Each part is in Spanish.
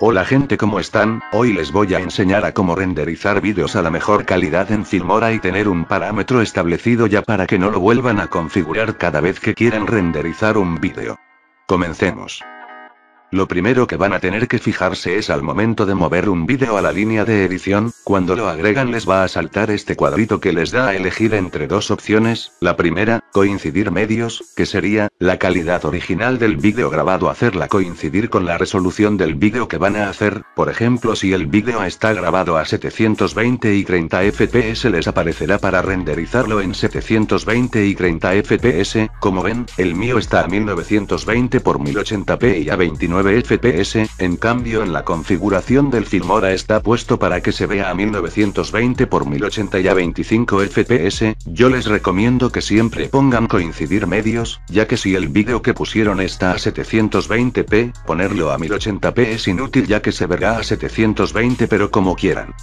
Hola gente, ¿cómo están? Hoy les voy a enseñar a cómo renderizar vídeos a la mejor calidad en Filmora y tener un parámetro establecido ya para que no lo vuelvan a configurar cada vez que quieran renderizar un vídeo. Comencemos. Lo primero que van a tener que fijarse es al momento de mover un vídeo a la línea de edición, cuando lo agregan les va a saltar este cuadrito que les da a elegir entre dos opciones. La primera, coincidir medios, que sería la calidad original del vídeo grabado, hacerla coincidir con la resolución del vídeo que van a hacer. Por ejemplo, si el vídeo está grabado a 720 y 30 fps les aparecerá para renderizarlo en 720 y 30 fps, como ven, el mío está a 1920 x 1080p y a 29 fps, en cambio en la configuración del Filmora está puesto para que se vea a 1920 x 1080 y a 25 fps, yo les recomiendo que siempre pongan coincidir medios, ya que si el vídeo que pusieron está a 720p, ponerlo a 1080p es inútil ya que se verá a 720 pero como quieran.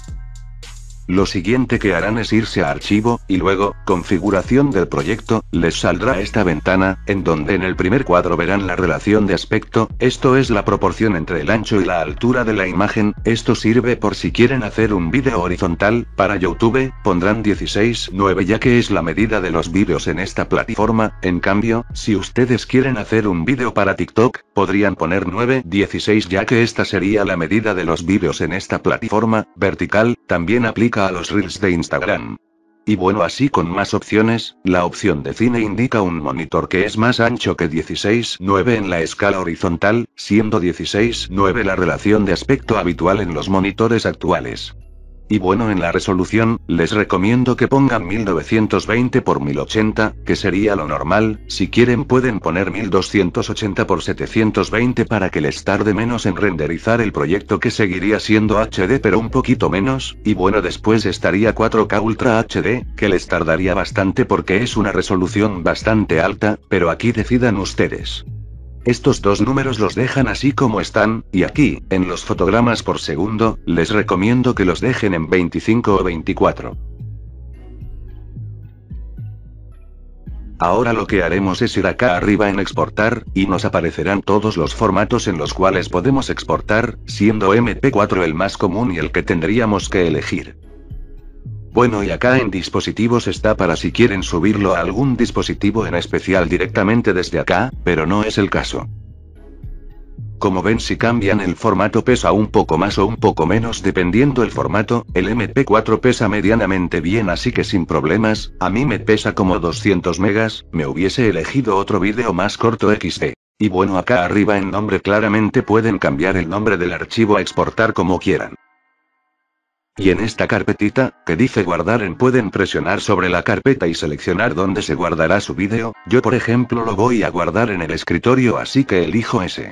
Lo siguiente que harán es irse a archivo, y luego, configuración del proyecto, les saldrá esta ventana, en donde en el primer cuadro verán la relación de aspecto, esto es la proporción entre el ancho y la altura de la imagen, esto sirve por si quieren hacer un vídeo horizontal, para YouTube, pondrán 16:9 ya que es la medida de los vídeos en esta plataforma, en cambio, si ustedes quieren hacer un vídeo para TikTok, podrían poner 9:16 ya que esta sería la medida de los vídeos en esta plataforma, vertical, también aplica a los Reels de Instagram. Y bueno, así con más opciones, la opción de cine indica un monitor que es más ancho que 16:9 en la escala horizontal, siendo 16:9 la relación de aspecto habitual en los monitores actuales. Y bueno, en la resolución, les recomiendo que pongan 1920 x 1080, que sería lo normal. Si quieren pueden poner 1280 x 720 para que les tarde menos en renderizar el proyecto, que seguiría siendo HD pero un poquito menos, y bueno, después estaría 4K Ultra HD, que les tardaría bastante porque es una resolución bastante alta, pero aquí decidan ustedes. Estos dos números los dejan así como están, y aquí, en los fotogramas por segundo, les recomiendo que los dejen en 25 o 24. Ahora lo que haremos es ir acá arriba en exportar, y nos aparecerán todos los formatos en los cuales podemos exportar, siendo MP4 el más común y el que tendríamos que elegir. Bueno, y acá en dispositivos está para si quieren subirlo a algún dispositivo en especial directamente desde acá, pero no es el caso. Como ven, si cambian el formato pesa un poco más o un poco menos dependiendo el formato. El MP4 pesa medianamente bien, así que sin problemas. A mí me pesa como 200 megas, me hubiese elegido otro vídeo más corto XD. Y bueno, acá arriba en nombre claramente pueden cambiar el nombre del archivo a exportar como quieran. Y en esta carpetita, que dice guardar en, pueden presionar sobre la carpeta y seleccionar dónde se guardará su vídeo. Yo por ejemplo lo voy a guardar en el escritorio, así que elijo ese.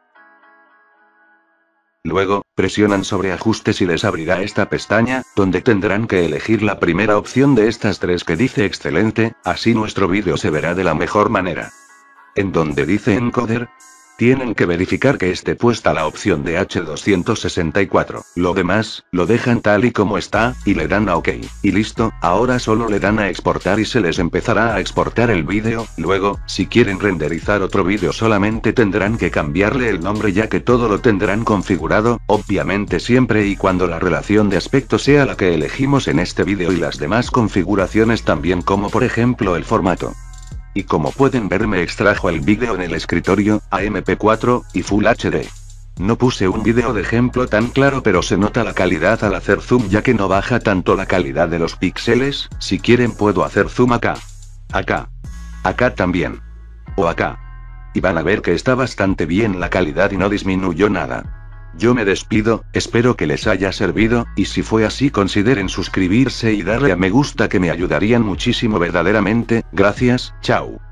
Luego, presionan sobre ajustes y les abrirá esta pestaña, donde tendrán que elegir la primera opción de estas tres que dice excelente, así nuestro vídeo se verá de la mejor manera. En donde dice encoder, tienen que verificar que esté puesta la opción de H264, lo demás, lo dejan tal y como está, y le dan a OK. Y listo, ahora solo le dan a exportar y se les empezará a exportar el vídeo. Luego, si quieren renderizar otro vídeo solamente tendrán que cambiarle el nombre ya que todo lo tendrán configurado, obviamente siempre y cuando la relación de aspecto sea la que elegimos en este vídeo y las demás configuraciones también, como por ejemplo el formato. Y como pueden ver, me extrajo el vídeo en el escritorio, a MP4, y Full HD. No puse un vídeo de ejemplo tan claro pero se nota la calidad al hacer zoom ya que no baja tanto la calidad de los píxeles. Si quieren puedo hacer zoom acá. Acá también. O acá. Y van a ver que está bastante bien la calidad y no disminuyó nada. Yo me despido, espero que les haya servido, y si fue así consideren suscribirse y darle a me gusta que me ayudarían muchísimo verdaderamente. Gracias, chao.